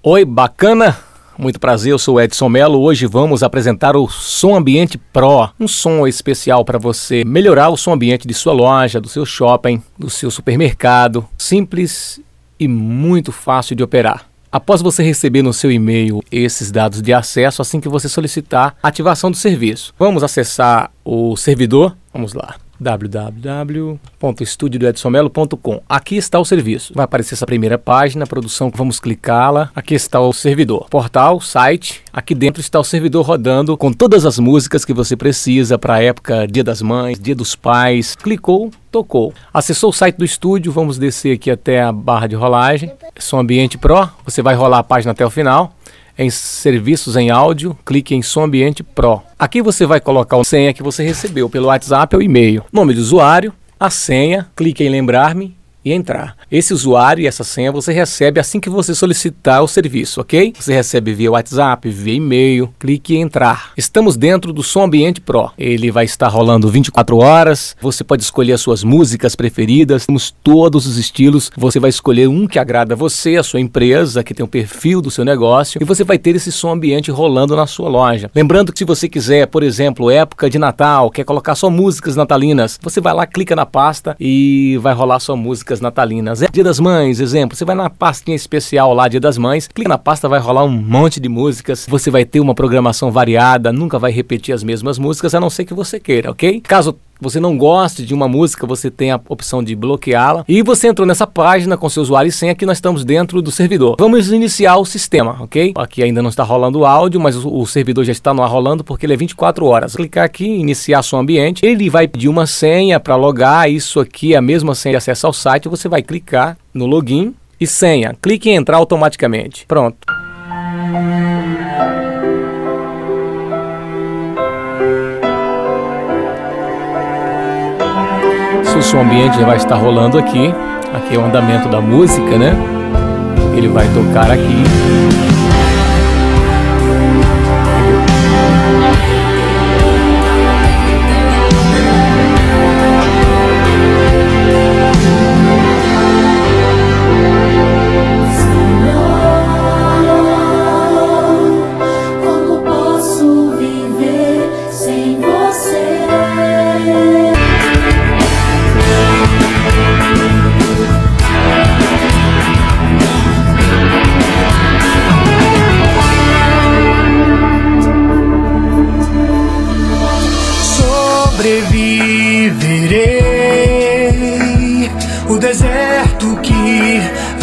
Oi, bacana? Muito prazer, eu sou o Edson Mello. Hoje vamos apresentar o Som Ambiente Pro, um som especial para você melhorar o som ambiente de sua loja, do seu shopping, do seu supermercado. Simples e muito fácil de operar. Após você receber no seu e-mail esses dados de acesso, assim que você solicitar a ativação do serviço. Vamos acessar o servidor? Vamos lá. www.estudiodoedsonmello.com. Aqui está o serviço. Vai aparecer essa primeira página, produção, vamos clicá-la. Aqui está o servidor. Portal, site. Aqui dentro está o servidor rodando com todas as músicas que você precisa para a época Dia das Mães, Dia dos Pais. Clicou, tocou. Acessou o site do estúdio, vamos descer aqui até a barra de rolagem. Som Ambiente Pro, você vai rolar a página até o final. Em serviços em áudio, clique em Som Ambiente Pro. Aqui você vai colocar a senha que você recebeu pelo WhatsApp ou e-mail. Nome do usuário, a senha, clique em lembrar-me e entrar. Esse usuário e essa senha você recebe assim que você solicitar o serviço, ok? Você recebe via WhatsApp, via e-mail, clique em entrar. Estamos dentro do Som Ambiente Pro. Ele vai estar rolando 24 horas, você pode escolher as suas músicas preferidas, temos todos os estilos, você vai escolher um que agrada a você, a sua empresa, que tem um perfil do seu negócio, e você vai ter esse som ambiente rolando na sua loja. Lembrando que se você quiser, por exemplo, época de Natal, quer colocar só músicas natalinas, você vai lá, clica na pasta e vai rolar sua música natalinas. Dia das Mães, exemplo, você vai na pastinha especial lá, Dia das Mães, clica na pasta, vai rolar um monte de músicas, você vai ter uma programação variada, nunca vai repetir as mesmas músicas, a não ser que você queira, ok? Caso você não goste de uma música, você tem a opção de bloqueá-la. E você entrou nessa página com seu usuário e senha, aqui nós estamos dentro do servidor. Vamos iniciar o sistema, ok? Aqui ainda não está rolando o áudio, mas o servidor já está no ar rolando porque ele é 24 horas. Clicar aqui, iniciar som ambiente, ele vai pedir uma senha para logar, isso aqui é a mesma senha de acesso ao site, você vai clicar no login e senha. Clique em entrar automaticamente. Pronto. O som ambiente já vai estar rolando aqui. Aqui é o andamento da música, né? Ele vai tocar aqui. Sobreviverei o deserto que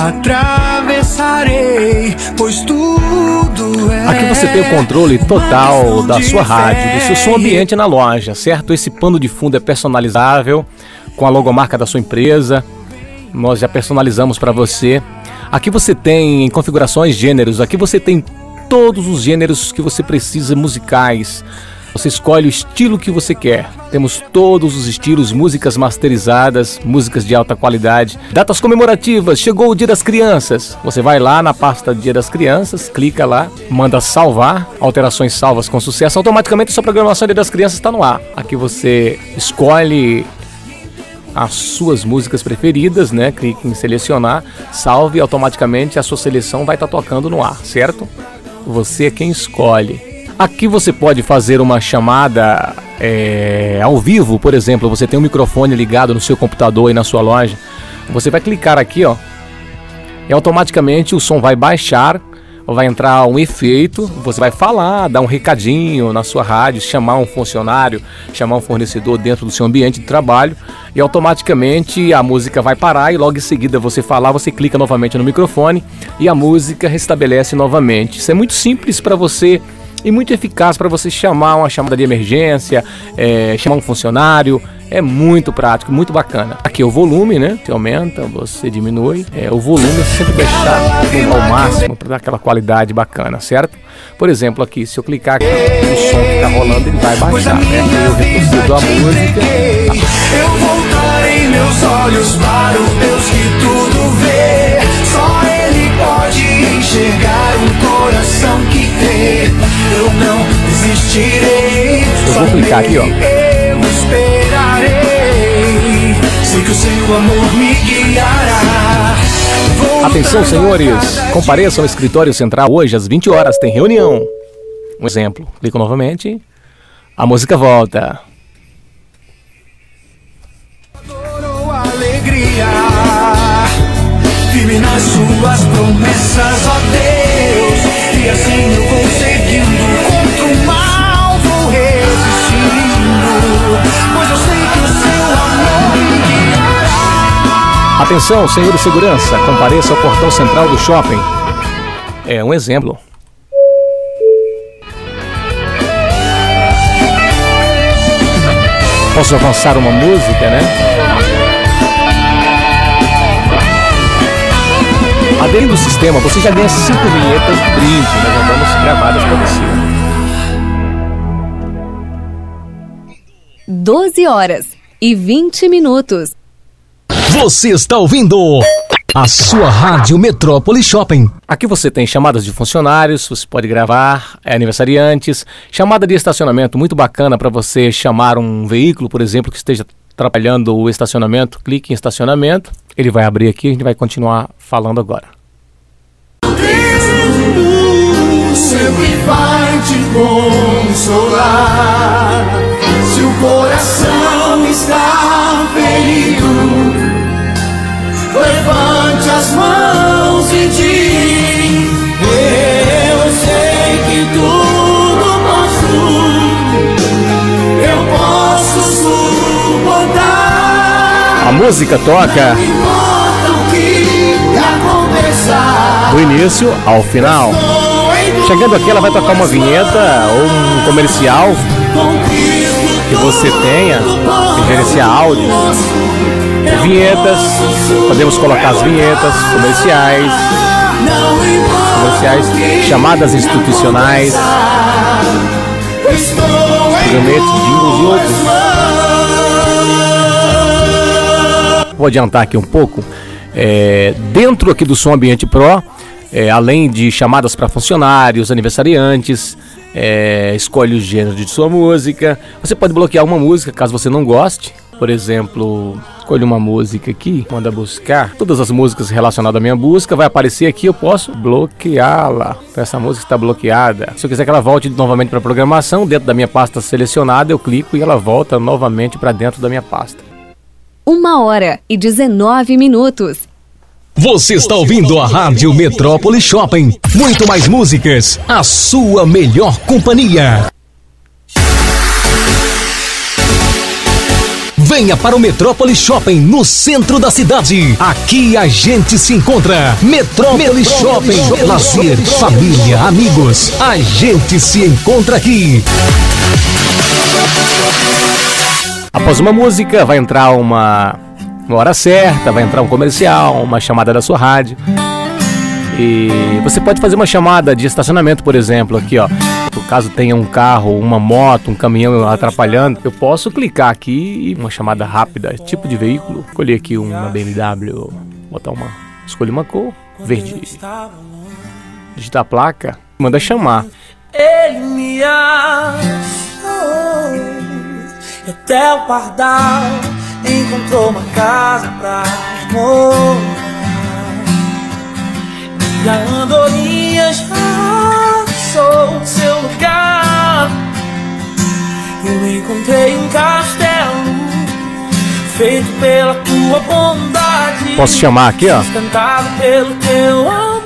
atravessarei, pois tudo é. Aqui você tem o controle total da sua rádio, do seu som ambiente na loja, certo? Esse pano de fundo é personalizável com a logomarca da sua empresa. Nós já personalizamos para você. Aqui você tem em configurações gêneros, aqui você tem todos os gêneros que você precisa musicais. Você escolhe o estilo que você quer. Temos todos os estilos, músicas masterizadas, músicas de alta qualidade. Datas comemorativas, chegou o Dia das Crianças. Você vai lá na pasta Dia das Crianças, clica lá, manda salvar, alterações salvas com sucesso. Automaticamente sua programação Dia das Crianças está no ar. Aqui você escolhe as suas músicas preferidas, né? Clique em selecionar, salve e automaticamente a sua seleção vai estar tocando no ar, certo? Você é quem escolhe. Aqui você pode fazer uma chamada ao vivo, por exemplo, você tem um microfone ligado no seu computador aí na sua loja. Você vai clicar aqui, ó, e automaticamente o som vai baixar, vai entrar um efeito, você vai falar, dar um recadinho na sua rádio, chamar um funcionário, chamar um fornecedor dentro do seu ambiente de trabalho e automaticamente a música vai parar e logo em seguida você falar, você clica novamente no microfone e a música restabelece novamente. Isso é muito simples para você e muito eficaz para você chamar uma chamada de emergência, chamar um funcionário. É muito prático, muito bacana. Aqui é o volume, né? Você aumenta, você diminui. O volume é sempre deixar ao máximo para dar aquela qualidade bacana, certo? Por exemplo, aqui, se eu clicar aqui, o som que está rolando, ele vai baixar, né? Eu retrocedo a música. Eu voltarei meus olhos para o Deus que tudo vê. Só Ele pode enxergar um coração que crê. Eu não desistirei. Eu vou clicar aqui, ó. Eu esperarei. Sei que o seu amor me guiará. Vou Atenção, senhores, compareçam ao escritório central hoje às 20 horas, tem reunião. Um exemplo, clico novamente, a música volta. Alegria, vive nas suas promessas, ó Deus, e assim eu vou seguindo, contra o mal vou resistindo, pois eu sei que o seu amor me guiará. Atenção, senhor de segurança, compareça ao portão central do shopping. É um exemplo. Posso avançar uma música, né? Aderindo ao sistema, você já ganha 5 vinhetas de brinde. Nós já vamos gravadas para você. 12h20. Você está ouvindo a sua Rádio Metrópole Shopping. Aqui você tem chamadas de funcionários, você pode gravar aniversariantes, chamada de estacionamento muito bacana para você chamar um veículo, por exemplo, que esteja atrapalhando o estacionamento. Clique em estacionamento, ele vai abrir aqui e a gente vai continuar falando agora. Sempre vai te consolar. Se o coração está ferido, levante as mãos e diz: eu sei que tudo posso suportar. A música toca Não importa o que aconteça, do início ao final. Chegando aqui, ela vai tocar uma vinheta ou um comercial que você tenha, que gerencia áudios, vinhetas, podemos colocar as vinhetas, comerciais, chamadas institucionais, gametes, jingles e outros. Vou adiantar aqui um pouco. Dentro aqui do Som Ambiente Pro, além de chamadas para funcionários, aniversariantes, escolhe o gênero de sua música. Você pode bloquear uma música caso você não goste. Por exemplo, escolho uma música aqui, manda buscar. Todas as músicas relacionadas à minha busca vai aparecer aqui, eu posso bloqueá-la. Então essa música está bloqueada. Se eu quiser que ela volte novamente para a programação, dentro da minha pasta selecionada, eu clico e ela volta novamente para dentro da minha pasta. 1h19. Você está ouvindo a Rádio Metrópole Shopping. Muito mais músicas, a sua melhor companhia. Venha para o Metrópole Shopping, no centro da cidade. Aqui a gente se encontra. Metrópole Shopping. Lazer, família, amigos. A gente se encontra aqui. Após uma música, vai entrar uma hora certa, vai entrar um comercial, uma chamada da sua rádio. E você pode fazer uma chamada de estacionamento, por exemplo, aqui, ó. Caso tenha um carro, uma moto, um caminhão atrapalhando, eu posso clicar aqui e uma chamada rápida, tipo de veículo. Escolher aqui uma BMW, escolher uma cor, verde. Digitar a placa, manda chamar. Ele me achou e até o pardal encontrou uma casa pra morar. E a andorinha já sou seu lugar. Eu encontrei um castelo feito pela tua bondade. Posso chamar aqui, ó? Sustentado pelo teu amor.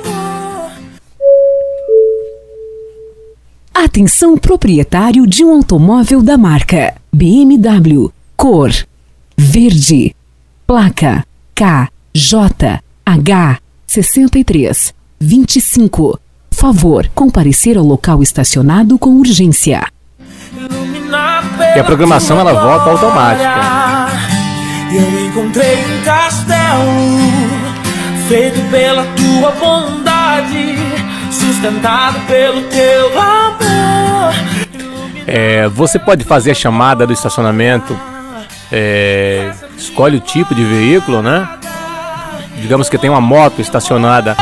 Atenção, proprietário de um automóvel da marca BMW, cor verde, placa KJH 6325. Favor comparecer ao local estacionado com urgência. E a programação ela volta automática. Eu encontrei um castelo feito pela tua bondade, sustentado pelo teu amor. Você pode fazer a chamada do estacionamento. Escolhe o tipo de veículo, né? Digamos que tem uma moto estacionada.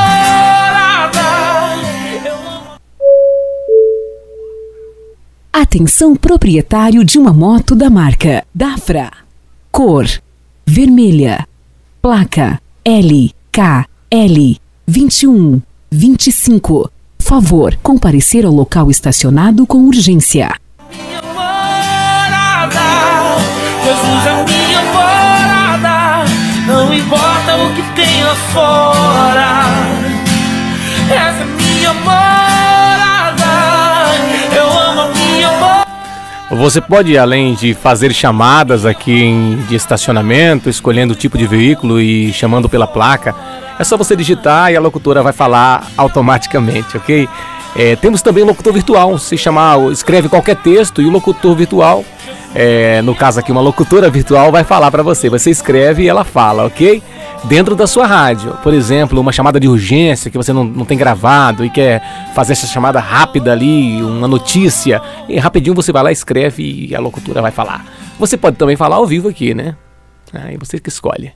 Atenção, proprietário de uma moto da marca Dafra, cor vermelha, placa LKL 21 25. Favor comparecer ao local estacionado com urgência. Minha morada, Jesus é minha morada, não importa o que tem lá fora. Essa é minha morada, eu amo a minha morada. Você pode, além de fazer chamadas aqui de estacionamento, escolhendo o tipo de veículo e chamando pela placa, é só você digitar e a locutora vai falar automaticamente, ok? Temos também o locutor virtual. Você escreve qualquer texto e o locutor virtual, no caso aqui uma locutora virtual, vai falar para você. Você escreve e ela fala, ok? Dentro da sua rádio. Por exemplo, uma chamada de urgência que você não tem gravado e quer fazer essa chamada rápida ali, uma notícia, e rapidinho você vai lá, escreve e a locutora vai falar. Você pode também falar ao vivo aqui, né? Aí você que escolhe.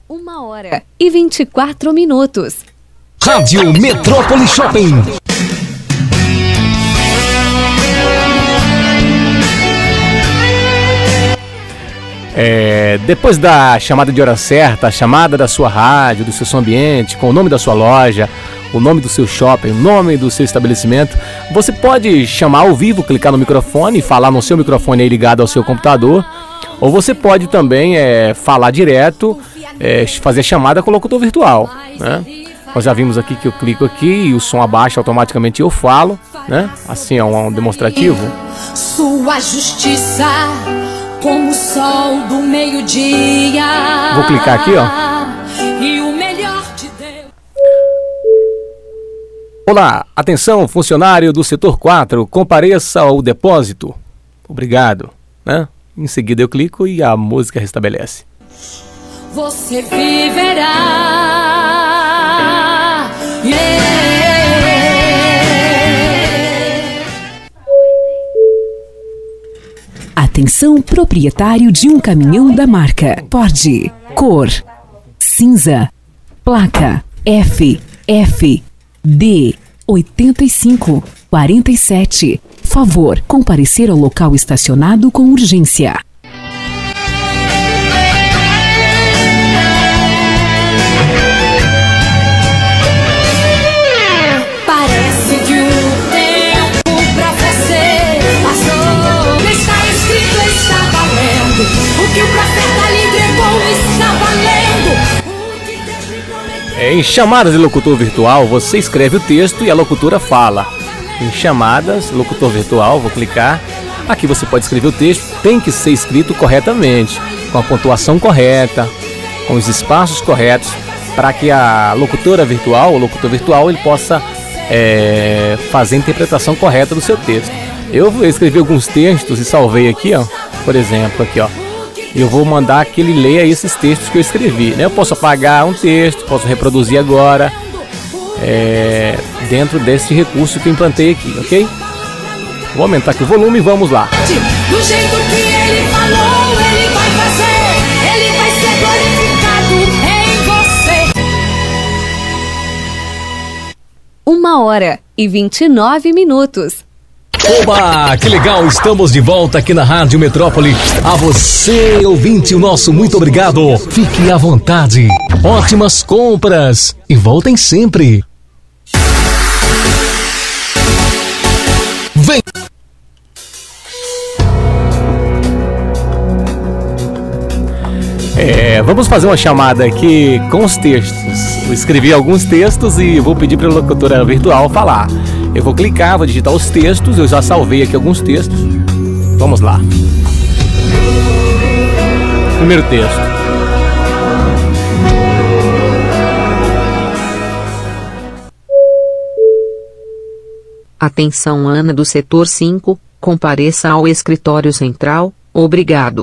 1h24. Rádio Metrópole Shopping. Depois da chamada de hora certa, a chamada da sua rádio, do seu som ambiente, com o nome da sua loja, o nome do seu shopping, o nome do seu estabelecimento, você pode chamar ao vivo, clicar no microfone e falar no seu microfone aí ligado ao seu computador, ou você pode também falar direto, fazer chamada com o locutor virtual, né? Nós já vimos aqui que eu clico aqui e o som abaixa automaticamente e eu falo, né? Assim é um demonstrativo. Sua justiça como o sol do meio-dia. Vou clicar aqui, ó. E o melhor de Deus. Olá, atenção, funcionário do setor 4, compareça ao depósito. Obrigado, né? Em seguida eu clico e a música restabelece. Você viverá. Atenção, proprietário de um caminhão da marca Ford, cor cinza, placa FFD 8547. Favor comparecer ao local estacionado com urgência. Parece que o tempo pra você passou. Está escrito, está valendo. O que o profeta lhe entregou está valendo. O que Deus lhe prometeu. Em chamadas de locutor virtual, você escreve o texto e a locutora fala. Em chamadas, locutor virtual, vou clicar. Aqui você pode escrever o texto, tem que ser escrito corretamente, com a pontuação correta, com os espaços corretos, para que a locutora virtual, o locutor virtual, ele possa fazer a interpretação correta do seu texto. Eu escrevi alguns textos e salvei aqui, ó. Por exemplo, aqui, ó. Eu vou mandar que ele leia esses textos que eu escrevi, né? Eu posso apagar um texto, posso reproduzir agora, dentro desse recurso que eu implantei aqui, ok? Vou aumentar aqui o volume e vamos lá. Do jeito que ele falou, ele vai fazer. Ele vai ser glorificado em você. 1h29. Oba, que legal, estamos de volta aqui na Rádio Metrópole. A você, ouvinte, o nosso muito obrigado. Fique à vontade. Ótimas compras e voltem sempre. Vem! Vamos fazer uma chamada aqui com os textos. Eu escrevi alguns textos e vou pedir para a locutora virtual falar. Eu vou clicar, vou digitar os textos, eu já salvei aqui alguns textos. Vamos lá. Primeiro texto. Atenção, Ana do setor 5, compareça ao escritório central, obrigado.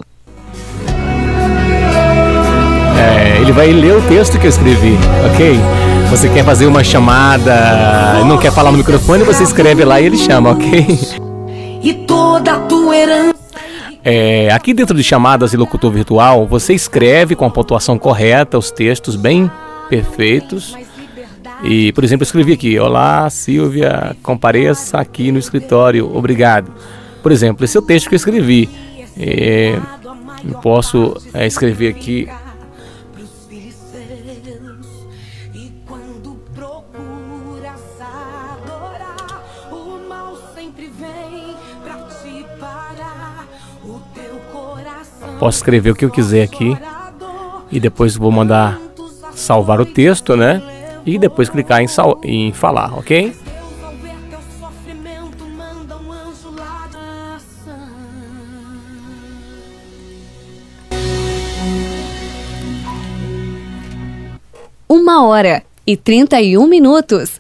Ele vai ler o texto que eu escrevi, ok? Você quer fazer uma chamada, não quer falar no microfone, você escreve lá e ele chama, ok? E toda a tua herança. Aqui dentro de chamadas e locutor virtual, você escreve com a pontuação correta os textos bem perfeitos. E, por exemplo, eu escrevi aqui: olá, Silvia, compareça aqui no escritório, obrigado. Por exemplo, esse é o texto que eu escrevi. Eu posso escrever aqui: Posso escrever o que eu quiser aqui e depois vou mandar salvar o texto, né? E depois clicar em falar, ok? Uma hora e 31 minutos.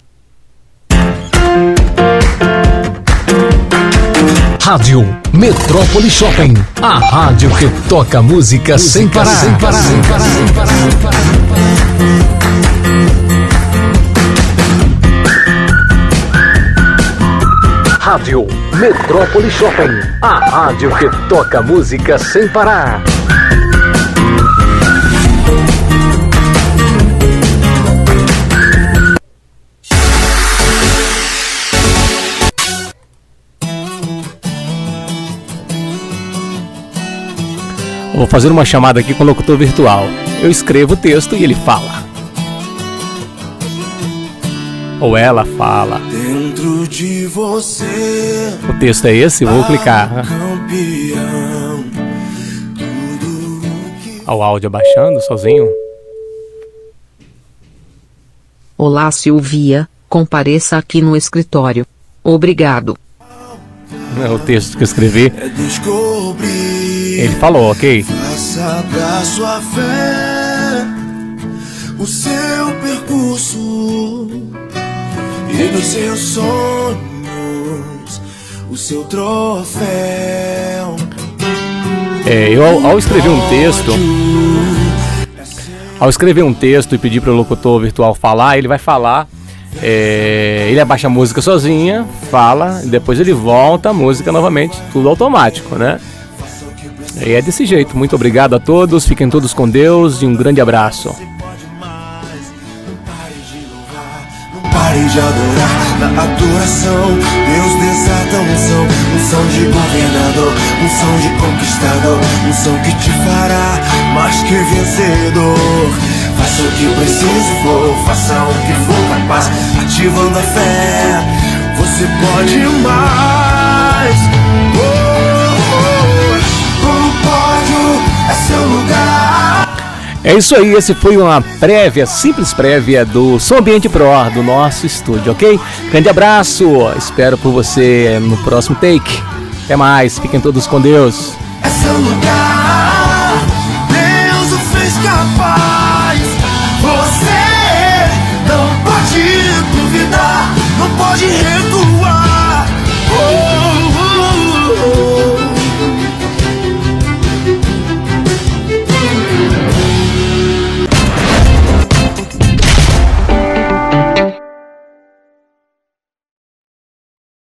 Rádio Metrópole Shopping, a rádio que toca música sem parar. Rádio Metrópole Shopping, a rádio que toca música sem parar. Vou fazer uma chamada aqui com o locutor virtual. Eu escrevo o texto e ele fala. Ou ela fala. Dentro de você. O texto é esse, vou clicar. Campeão. Olha o áudio abaixando sozinho. Olá, Silvia, compareça aqui no escritório. Obrigado. É o texto que eu escrevi. É descobrir. Ele falou, ok? Faça da sua fé o seu percurso e dos seus sonhos o seu troféu. Ao escrever um texto e pedir para o locutor virtual falar, ele vai falar. Ele abaixa a música sozinha, fala, e depois ele volta a música novamente, tudo automático, né? E é desse jeito. Muito obrigado a todos, fiquem todos com Deus e um grande abraço. Não pare de adorar, na adoração Deus desata unção de governador, unção de conquistador, unção que te fará mais que vencedor. Faça o que preciso for, faça o que for capaz, ativando a fé, você pode mais. O pódio é seu lugar. É isso aí, esse foi uma prévia, simples prévia do Som Ambiente Pro, do nosso estúdio, ok? Grande abraço, espero por você no próximo take. Até mais, fiquem todos com Deus. É seu lugar.